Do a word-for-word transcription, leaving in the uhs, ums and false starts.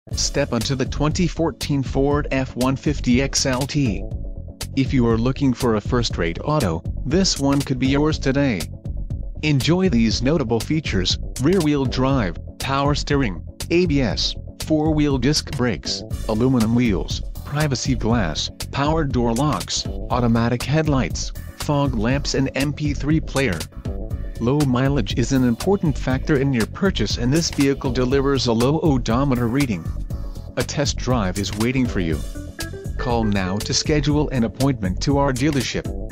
Step onto the twenty fourteen Ford F one fifty X L T. If you are looking for a first-rate auto, this one could be yours today. Enjoy these notable features: rear-wheel drive, power steering, A B S, four-wheel disc brakes, aluminum wheels, privacy glass, power door locks, automatic headlights, fog lamps and M P three player. Low mileage is an important factor in your purchase, and this vehicle delivers a low odometer reading. A test drive is waiting for you. Call now to schedule an appointment to our dealership.